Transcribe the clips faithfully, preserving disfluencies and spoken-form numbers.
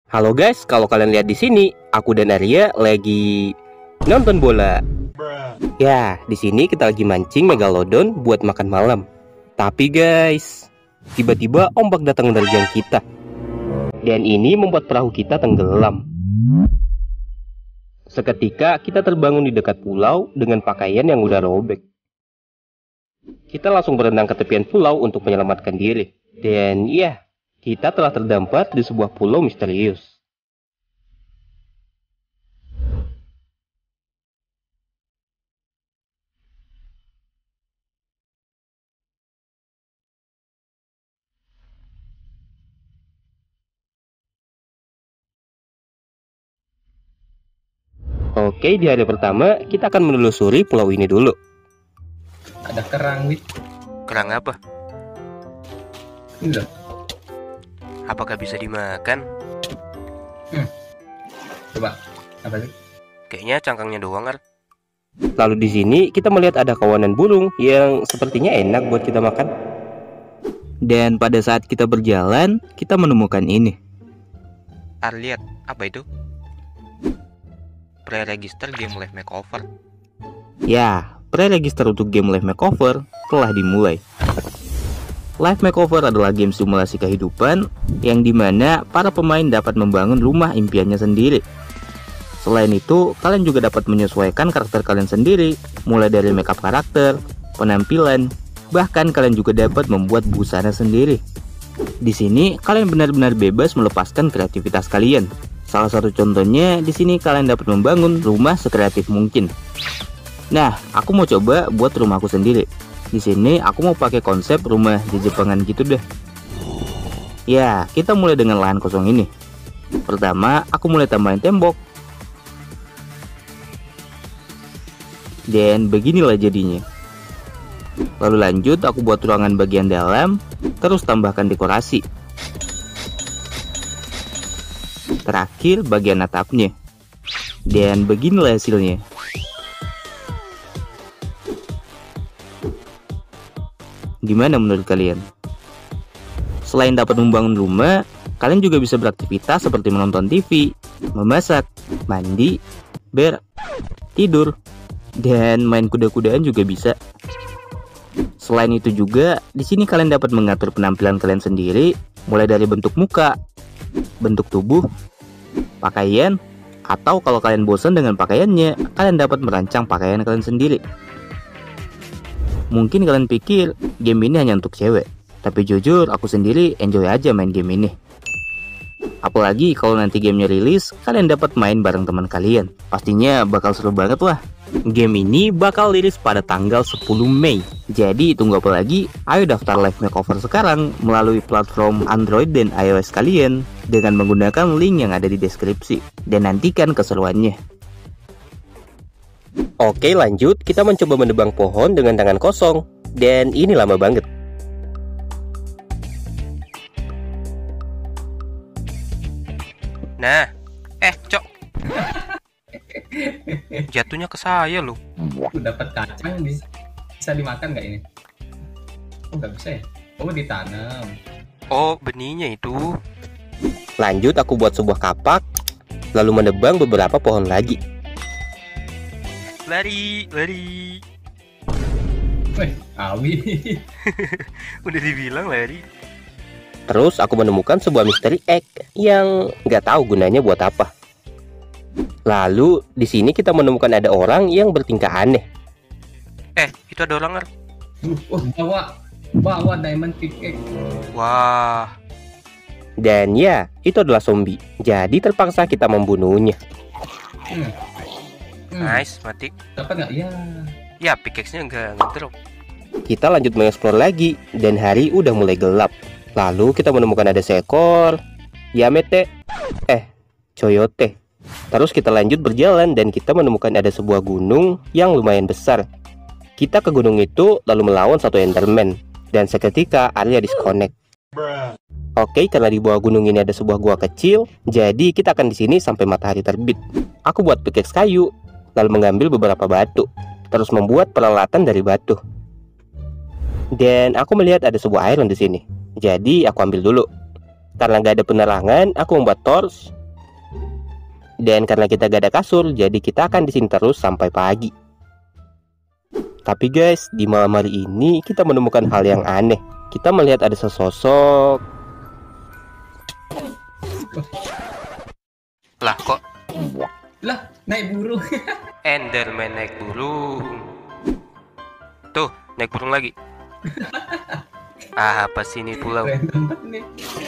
Halo guys, kalau kalian lihat di sini, aku dan Arya lagi nonton bola. Ya, di sini kita lagi mancing megalodon buat makan malam. Tapi guys, tiba-tiba ombak datang menerjang kita. Dan ini membuat perahu kita tenggelam. Seketika kita terbangun di dekat pulau dengan pakaian yang udah robek. Kita langsung berenang ke tepian pulau untuk menyelamatkan diri. Dan ya, kita telah terdampar di sebuah pulau misterius. Oke, di hari pertama kita akan menelusuri pulau ini dulu. Ada kerang, Wit. Kerang apa? Ini loh. Apakah bisa dimakan? Hmm. Coba, apa sih? Kayaknya cangkangnya doang, Ar. Lalu di sini kita melihat ada kawanan burung yang sepertinya enak buat kita makan. Dan pada saat kita berjalan, kita menemukan ini. Ar, lihat, apa itu? Pre-register game live makeover. Ya, pre-register untuk game Live Makeover telah dimulai. Live Makeover adalah game simulasi kehidupan yang dimana para pemain dapat membangun rumah impiannya sendiri. Selain itu, kalian juga dapat menyesuaikan karakter kalian sendiri, mulai dari makeup karakter, penampilan, bahkan kalian juga dapat membuat busana sendiri. Di sini, kalian benar-benar bebas melepaskan kreativitas kalian. Salah satu contohnya, di sini kalian dapat membangun rumah sekreatif mungkin. Nah, aku mau coba buat rumahku sendiri. Di sini aku mau pakai konsep rumah di Jepangan gitu deh. Ya, kita mulai dengan lahan kosong ini. Pertama, aku mulai tambahin tembok. Dan beginilah jadinya. Lalu lanjut, aku buat ruangan bagian dalam, terus tambahkan dekorasi. Terakhir, bagian atapnya. Dan beginilah hasilnya. Gimana menurut kalian? Selain dapat membangun rumah, kalian juga bisa beraktivitas seperti menonton T V, memasak, mandi, ber, tidur, dan main kuda-kudaan juga bisa. Selain itu juga, di sini kalian dapat mengatur penampilan kalian sendiri, mulai dari bentuk muka, bentuk tubuh, pakaian, atau kalau kalian bosan dengan pakaiannya, kalian dapat merancang pakaian kalian sendiri. Mungkin kalian pikir game ini hanya untuk cewek, tapi jujur aku sendiri enjoy aja main game ini. Apalagi kalau nanti gamenya rilis, kalian dapat main bareng teman kalian. Pastinya bakal seru banget lah. Game ini bakal rilis pada tanggal sepuluh Mei. Jadi tunggu apa lagi? Ayo daftar Live Makeover sekarang melalui platform Android dan iOS kalian dengan menggunakan link yang ada di deskripsi. Dan nantikan keseruannya. Oke, lanjut, kita mencoba menebang pohon dengan tangan kosong. Dan ini lama banget. Nah, eh, Cok. Jatuhnya ke saya loh. Aku dapat kacang, bisa, bisa dimakan nggak ini? Oh, nggak bisa ya? Oh, ditanam. Oh, benihnya itu. Lanjut, aku buat sebuah kapak, lalu menebang beberapa pohon lagi. Lari, lari. Weh, awi. Udah dibilang lari. Terus aku menemukan sebuah misteri egg yang nggak tahu gunanya buat apa. Lalu di sini kita menemukan ada orang yang bertingkah aneh. Eh, itu ada orang, Ar. Oh, bawa, bawa diamond pickaxe. Wah, Dan ya, itu adalah zombie. Jadi terpaksa kita membunuhnya. Hmm. Hmm. nice, mati. Dapat nggak? Ya. Ya, pickaxe-nya nggak ngedrop. Kita lanjut mengeksplor lagi dan hari udah mulai gelap. Lalu kita menemukan ada seekor Yamete, eh, coyote. Terus kita lanjut berjalan dan kita menemukan ada sebuah gunung yang lumayan besar. Kita ke gunung itu lalu melawan satu enderman. Dan seketika Arya disconnect. Oke, karena di bawah gunung ini ada sebuah gua kecil, jadi kita akan di sini sampai matahari terbit. Aku buat pickaxe kayu, lalu mengambil beberapa batu, terus membuat peralatan dari batu. Dan aku melihat ada sebuah iron di sini. Jadi aku ambil dulu. Karena nggak ada penerangan, aku membuat torch Dan karena kita gak ada kasur, jadi kita akan di sini terus sampai pagi. Tapi guys, di malam hari ini kita menemukan hal yang aneh. Kita melihat ada sesosok. Lah kok Lah, naik burung. Enderman naik burung. Tuh, naik burung lagi. Ah, apa sih ini pulau? Keren banget nih.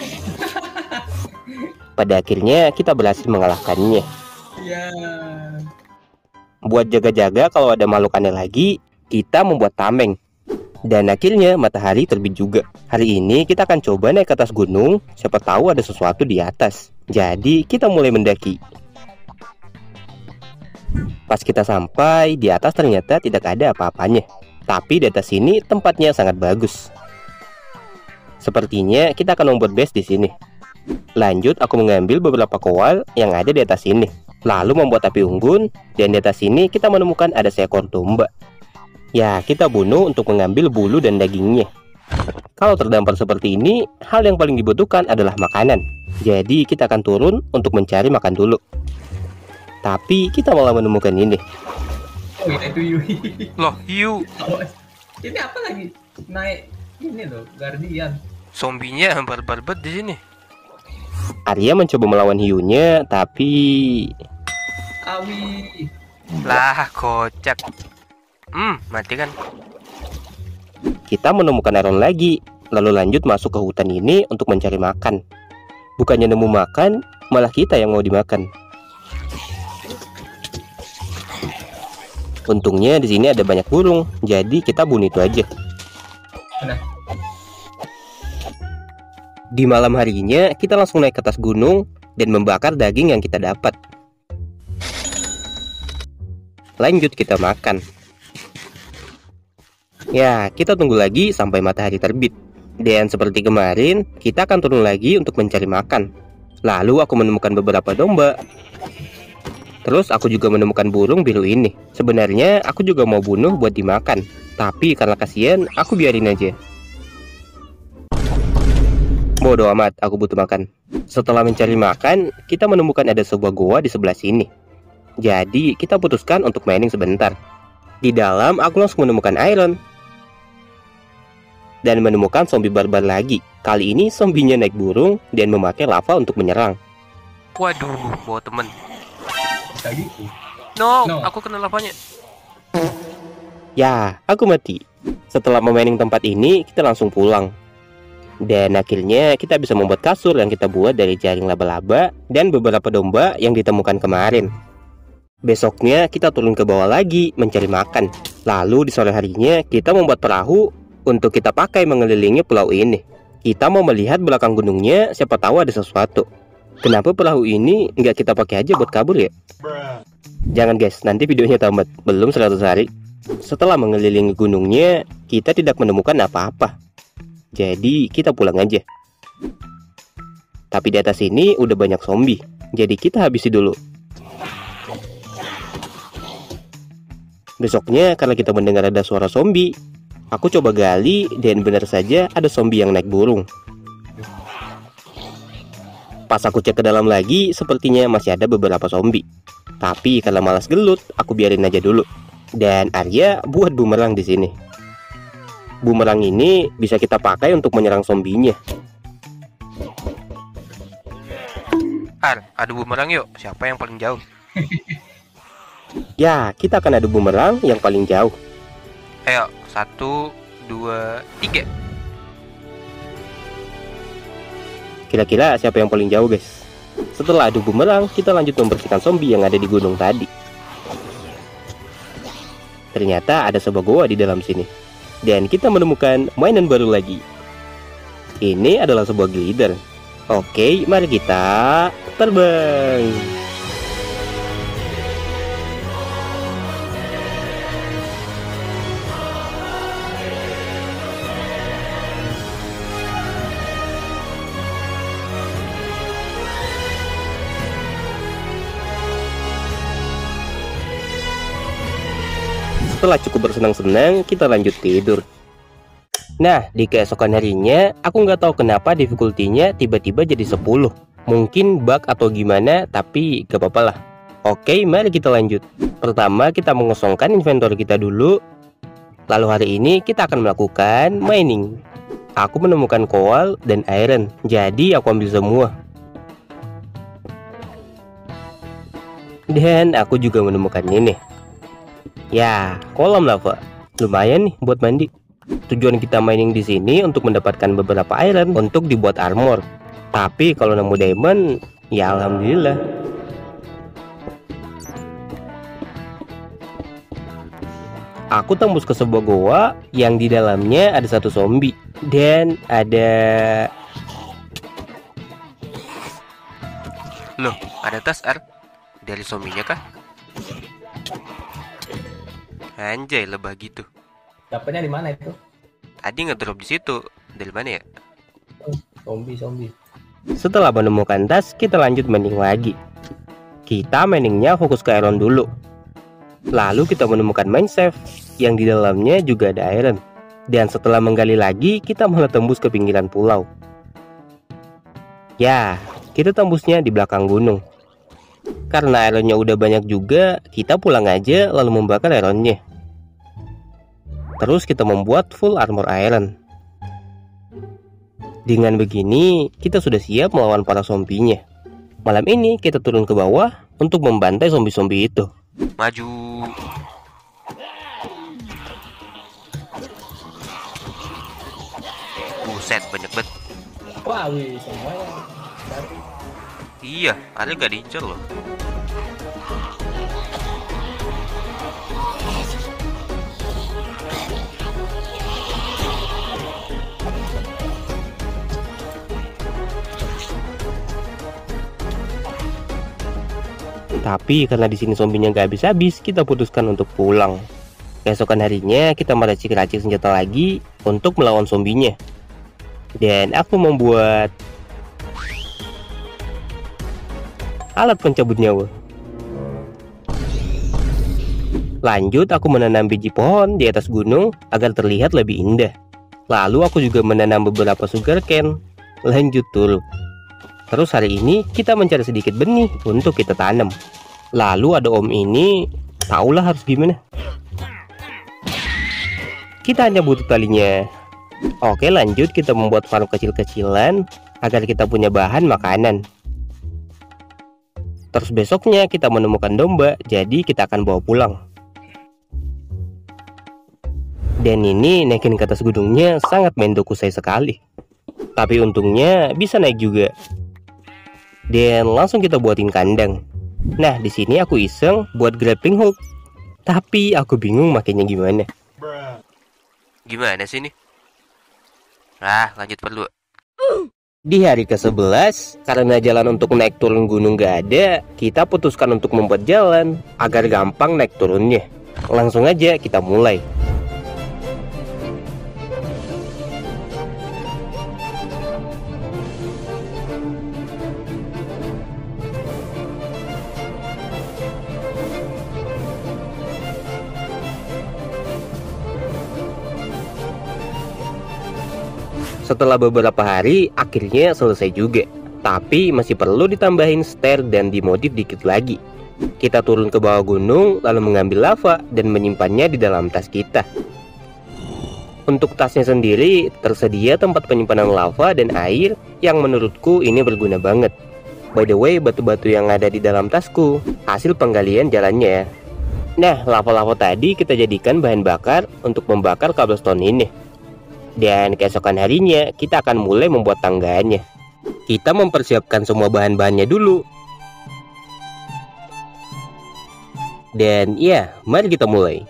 Pada akhirnya kita berhasil mengalahkannya. Ya. Buat jaga-jaga kalau ada makhluk aneh lagi, kita membuat tameng. Dan akhirnya matahari terbit juga. Hari ini kita akan coba naik ke atas gunung. Siapa tahu ada sesuatu di atas. Jadi kita mulai mendaki. Pas kita sampai, di atas ternyata tidak ada apa-apanya. Tapi di atas sini tempatnya sangat bagus. Sepertinya kita akan membuat base di sini. Lanjut, aku mengambil beberapa koal yang ada di atas sini. Lalu membuat api unggun, dan di atas sini kita menemukan ada seekor domba. Ya, kita bunuh untuk mengambil bulu dan dagingnya. Kalau terdampar seperti ini, hal yang paling dibutuhkan adalah makanan. Jadi kita akan turun untuk mencari makan dulu. Tapi kita malah menemukan ini. Oh, itu Yui. Loh, hiu. Ini apa lagi? Naik ini loh, Guardian. Zombinya barbar banget di sini. Arya mencoba melawan hiunya, tapi Awi. Lah, kocak. Hmm, mati kan? kita menemukan Aaron lagi. Lalu lanjut masuk ke hutan ini untuk mencari makan. Bukannya nemu makan, malah kita yang mau dimakan. Untungnya di sini ada banyak burung, jadi kita bunuh itu aja. Mana? Di malam harinya, kita langsung naik ke atas gunung dan membakar daging yang kita dapat. Lanjut kita makan. Ya, kita tunggu lagi sampai matahari terbit. Dan seperti kemarin, kita akan turun lagi untuk mencari makan. Lalu aku menemukan beberapa domba. Terus aku juga menemukan burung biru ini. Sebenarnya aku juga mau bunuh buat dimakan, tapi karena kasihan, aku biarin aja. Bodoh amat, aku butuh makan. Setelah mencari makan, kita menemukan ada sebuah goa di sebelah sini. Jadi kita putuskan untuk mining sebentar. Di dalam aku langsung menemukan iron. Dan menemukan zombie barbar lagi. Kali ini zombinya naik burung dan memakai lava untuk menyerang. Waduh, bawa temen. Kayak gitu. No, No. aku kena lavanya. Ya, aku mati. Setelah memining tempat ini, kita langsung pulang. Dan akhirnya kita bisa membuat kasur yang kita buat dari jaring laba-laba dan beberapa domba yang ditemukan kemarin. Besoknya kita turun ke bawah lagi mencari makan. Lalu di sore harinya kita membuat perahu untuk kita pakai mengelilingi pulau ini. Kita mau melihat belakang gunungnya, siapa tahu ada sesuatu. Kenapa perahu ini nggak kita pakai aja buat kabur ya? Jangan guys, nanti videonya tamat. Belum seratus hari. Setelah mengelilingi gunungnya, kita tidak menemukan apa-apa. Jadi kita pulang aja. Tapi di atas ini udah banyak zombie, jadi kita habisi dulu. Besoknya karena kita mendengar ada suara zombie, aku coba gali dan benar saja ada zombie yang naik burung. Pas aku cek ke dalam lagi, sepertinya masih ada beberapa zombie. Tapi karena malas gelut, aku biarin aja dulu. Dan Arya buat bumerang di sini. Bumerang ini bisa kita pakai untuk menyerang zombinya. Ar, adu bumerang yuk. Siapa yang paling jauh? Ya, kita akan adu bumerang yang paling jauh. Ayo, satu, dua, tiga. Kira-kira siapa yang paling jauh guys? Setelah adu bumerang, kita lanjut membersihkan zombie yang ada di gunung tadi. Ternyata ada sebuah goa di dalam sini. Dan kita menemukan mainan baru lagi. Ini adalah sebuah glider. Oke, mari kita terbang. Setelah cukup bersenang-senang, kita lanjut tidur. Nah, di keesokan harinya, aku nggak tahu kenapa difficulty-nya tiba-tiba jadi sepuluh. Mungkin bug atau gimana, tapi gak apa-apa lah. Oke, mari kita lanjut. Pertama, kita mengosongkan inventory kita dulu. Lalu hari ini kita akan melakukan mining. Aku menemukan coal dan iron, jadi aku ambil semua. Dan aku juga menemukan ini. Ya, kolam lava. Lumayan nih buat mandi. Tujuan kita mining di sini untuk mendapatkan beberapa iron untuk dibuat armor. Tapi kalau nemu diamond, ya alhamdulillah. Aku tembus ke sebuah goa yang di dalamnya ada satu zombie dan ada. Loh, ada tas Ar. Dari zombinya kah? Anjay, lebah gitu. Dapatnya di mana itu? Tadi ngedrop di situ. Dari mana ya? Zombie, zombie. Setelah menemukan tas, kita lanjut mining lagi. Kita miningnya fokus ke iron dulu. Lalu kita menemukan mine shaft yang di dalamnya juga ada iron. Dan setelah menggali lagi, kita malah tembus ke pinggiran pulau. Ya, kita tembusnya di belakang gunung. Karena ironnya udah banyak juga, kita pulang aja lalu membakar ironnya. Terus kita membuat full armor iron. Dengan begini, kita sudah siap melawan para zombinya. Malam ini kita turun ke bawah untuk membantai zombie-zombie itu. Maju. Buset, banyak banget. Wah, wih, semuanya. Iya, ada gak diincar loh. Tapi karena di sini zombinya nggak habis-habis, kita putuskan untuk pulang. Keesokan harinya kita meracik-racik senjata lagi untuk melawan zombinya. Dan aku membuat alat pencabut nyawa. Lanjut, aku menanam biji pohon di atas gunung agar terlihat lebih indah. Lalu aku juga menanam beberapa sugarcane. Lanjut turun. Terus hari ini kita mencari sedikit benih untuk kita tanam. Lalu ada om ini, tahulah harus gimana. Kita hanya butuh talinya. Oke, lanjut kita membuat farm kecil-kecilan agar kita punya bahan makanan. Terus besoknya kita menemukan domba, jadi kita akan bawa pulang. Dan ini naikin ke atas gunungnya sangat mendokusai sekali. Tapi untungnya bisa naik juga. Dan langsung kita buatin kandang. Nah, di sini aku iseng buat grappling hook. Tapi aku bingung makainya gimana. Gimana sih ini? Ah, lanjut perlu. Di hari ke sebelas, karena jalan untuk naik turun gunung gak ada, kita putuskan untuk membuat jalan agar gampang naik turunnya. Langsung aja kita mulai. Setelah beberapa hari, akhirnya selesai juga. Tapi masih perlu ditambahin stair dan dimodif dikit lagi. Kita turun ke bawah gunung, lalu mengambil lava dan menyimpannya di dalam tas kita. Untuk tasnya sendiri, tersedia tempat penyimpanan lava dan air yang menurutku ini berguna banget. By the way, batu-batu yang ada di dalam tasku, hasil penggalian jalannya ya. Nah, lava-lava tadi kita jadikan bahan bakar untuk membakar cobblestone ini. Dan keesokan harinya kita akan mulai membuat tangganya. Kita mempersiapkan semua bahan-bahannya dulu. Dan ya, mari kita mulai.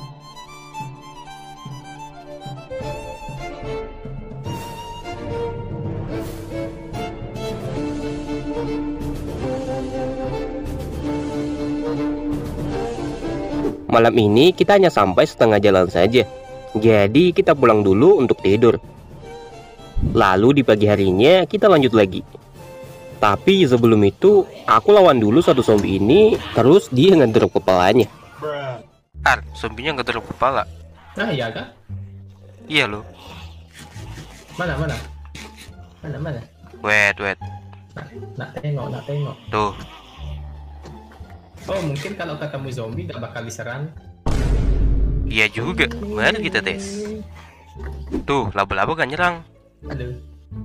Malam ini kita hanya sampai setengah jalan saja. Jadi kita pulang dulu untuk tidur. Lalu di pagi harinya kita lanjut lagi. Tapi sebelum itu aku lawan dulu satu zombie ini. Terus dia ngedrop kepalanya. Ar, zombinya ngedrop kepala. Nah, iya kah? Iya loh. Mana, mana? Mana, mana? Wait, wait. Nak, nak tengok, nak tengok. Tuh, Oh, mungkin kalau ketemu zombie nggak bakal diserang. iya juga. Mari kita tes. Tuh, laba-laba kan nyerang. Aduh.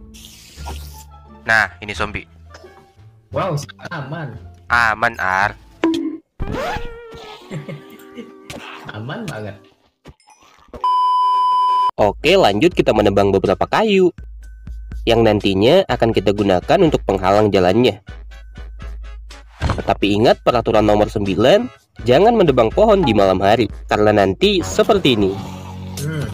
Nah, ini zombie. Wow, aman. Aman, Ar. Aman banget. Oke, lanjut kita menebang beberapa kayu yang nantinya akan kita gunakan untuk penghalang jalannya. Tapi ingat peraturan nomor sembilan, jangan menebang pohon di malam hari, karena nanti seperti ini. Hmm.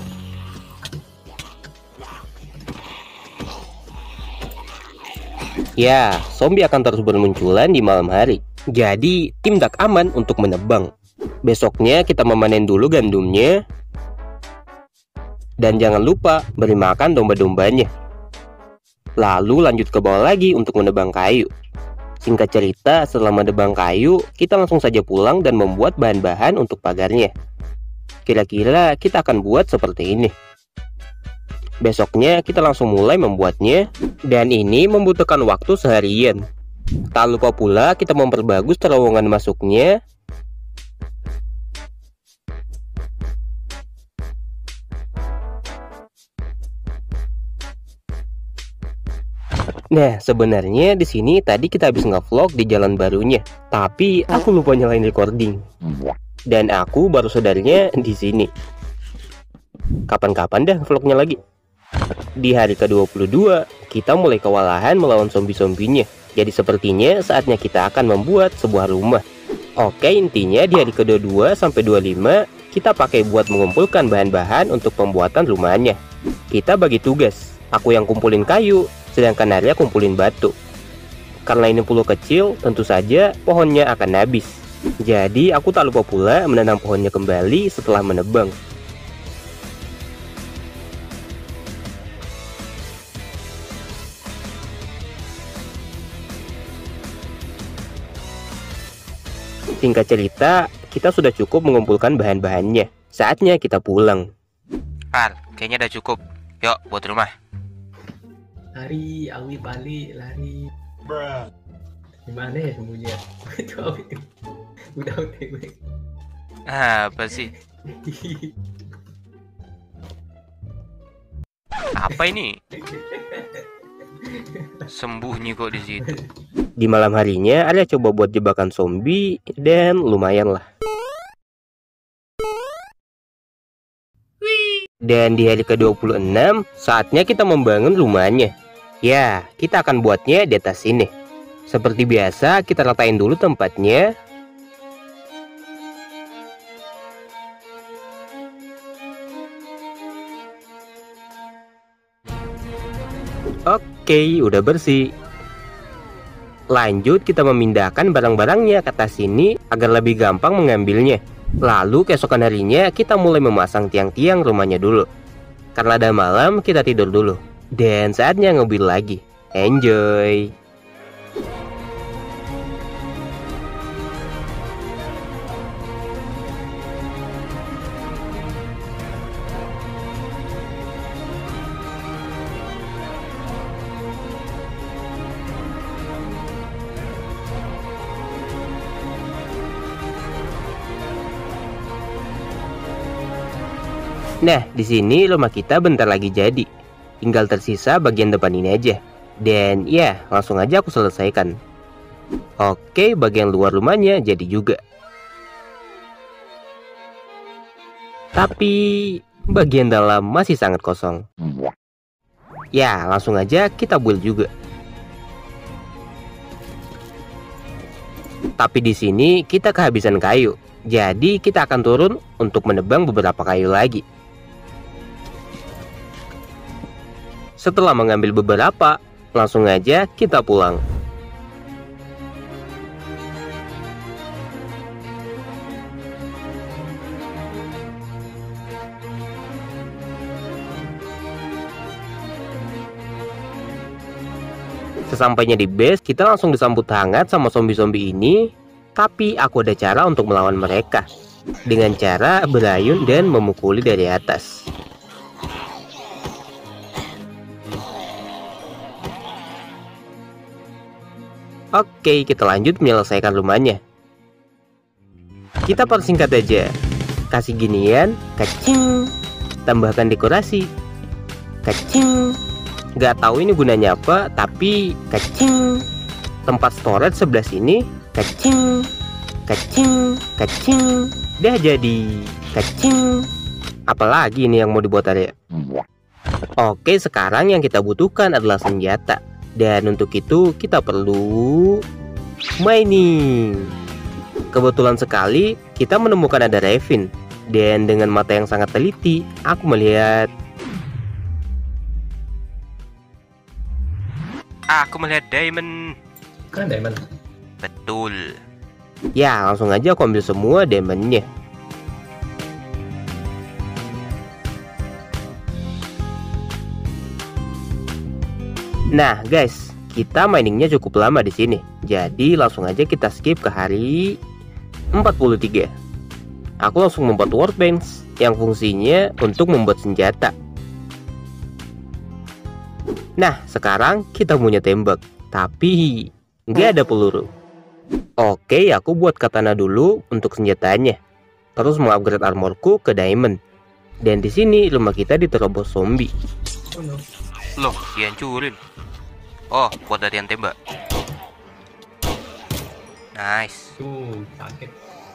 Ya, zombie akan terus bermunculan di malam hari. Jadi, tindak aman untuk menebang. Besoknya kita memanen dulu gandumnya. Dan jangan lupa beri makan domba-dombanya. Lalu lanjut ke bawah lagi untuk menebang kayu. Singkat cerita, setelah menebang kayu, kita langsung saja pulang dan membuat bahan-bahan untuk pagarnya. Kira-kira kita akan buat seperti ini. Besoknya kita langsung mulai membuatnya, dan ini membutuhkan waktu seharian. Tak lupa pula kita memperbagus terowongan masuknya. Nah, sebenarnya di sini tadi kita habis nge-vlog di jalan barunya, tapi aku lupa nyalain recording. Dan aku baru sadarnya di sini. Kapan-kapan dah vlognya lagi. Di hari ke dua puluh dua, kita mulai kewalahan melawan zombie-zombinya. Jadi sepertinya saatnya kita akan membuat sebuah rumah. Oke, intinya di hari ke dua puluh dua sampai dua puluh lima, kita pakai buat mengumpulkan bahan-bahan untuk pembuatan rumahnya. Kita bagi tugas. Aku yang kumpulin kayu, sedangkan Arya kumpulin batu. Karena ini pulau kecil, tentu saja pohonnya akan habis. Jadi aku tak lupa pula menanam pohonnya kembali setelah menebang. Singkat cerita, kita sudah cukup mengumpulkan bahan-bahannya. Saatnya kita pulang. Ar, kayaknya udah cukup. Yuk, buat rumah. Lari, Awi balik, lari. Gimana ya sembunyinya? Itu Awi tuh. Udah O T W. Ah, apa sih? Apa ini? Sembunyi kok di situ. Di malam harinya, Arya coba buat jebakan zombie, dan lumayan lah. Dan di hari ke dua puluh enam, saatnya kita membangun rumahnya. Ya, kita akan buatnya di atas sini. Seperti biasa, kita ratain dulu tempatnya. Oke, udah bersih. Lanjut kita memindahkan barang-barangnya ke atas sini agar lebih gampang mengambilnya. Lalu keesokan harinya kita mulai memasang tiang-tiang rumahnya dulu. Karena udah malam, kita tidur dulu. Dan saatnya nge-build lagi. Enjoy. Nah, di sini rumah kita bentar lagi jadi. Tinggal tersisa bagian depan ini aja. Dan ya, langsung aja aku selesaikan. Oke, bagian luar rumahnya jadi juga. Tapi bagian dalam masih sangat kosong. Ya, langsung aja kita build juga. Tapi di sini kita kehabisan kayu. Jadi kita akan turun untuk menebang beberapa kayu lagi. Setelah mengambil beberapa, langsung aja kita pulang. Sesampainya di base, kita langsung disambut hangat sama zombie-zombie ini. Tapi aku ada cara untuk melawan mereka. Dengan cara berayun dan memukuli dari atas. Oke, kita lanjut menyelesaikan rumahnya. Kita persingkat aja. Kasih ginian, kacing. Tambahkan dekorasi. Kacing. Gak tahu ini gunanya apa, tapi kacing. Tempat storage sebelah sini, kacing. Kacing, kacing. Dah jadi. Kacing. Apalagi ini yang mau dibuat Arya? Oke, sekarang yang kita butuhkan adalah senjata. Dan untuk itu kita perlu mining. Kebetulan sekali kita menemukan ada ravine. Dan dengan mata yang sangat teliti, aku melihat Aku melihat diamond. Kan diamond. Betul. ya, langsung aja aku ambil semua diamondnya. Nah guys, kita miningnya cukup lama di sini. Jadi langsung aja kita skip ke hari empat puluh tiga. Aku langsung membuat workbench yang fungsinya untuk membuat senjata. Nah, sekarang kita punya tembak, tapi nggak ada peluru. Oke, aku buat katana dulu untuk senjatanya. Terus mengupgrade armorku ke diamond. Dan di sini rumah kita diterobos zombie. Oh no. Loh, dihancurin. Oh, buat latihan tembak. Nice. Tuh, sakit.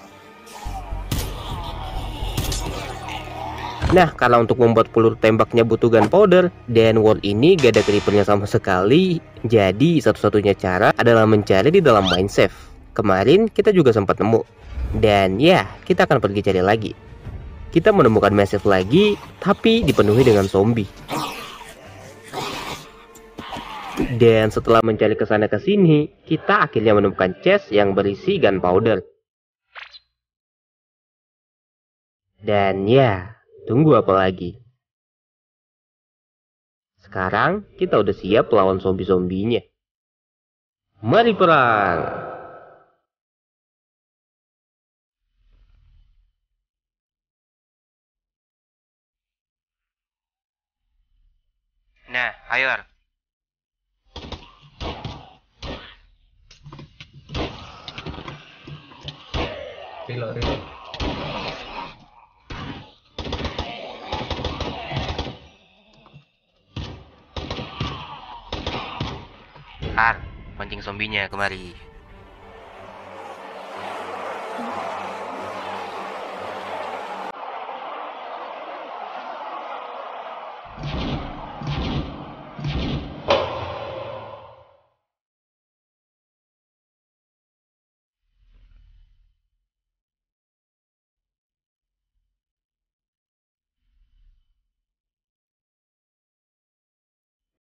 Nah, karena untuk membuat peluru tembaknya butuh gunpowder, dan world ini gak ada creepernya sama sekali. Jadi, satu-satunya cara adalah mencari di dalam mineshaft. Kemarin kita juga sempat nemu. Dan ya, kita akan pergi cari lagi. Kita menemukan mineshaft lagi, tapi dipenuhi dengan zombie. Dan setelah mencari kesana kesini, kita akhirnya menemukan chest yang berisi gunpowder. Dan ya, tunggu apa lagi? Sekarang kita udah siap lawan zombie-zombinya. Mari perang! Nah, ayo Ar. Reload, reload. Ar, pancing zombinya kemari.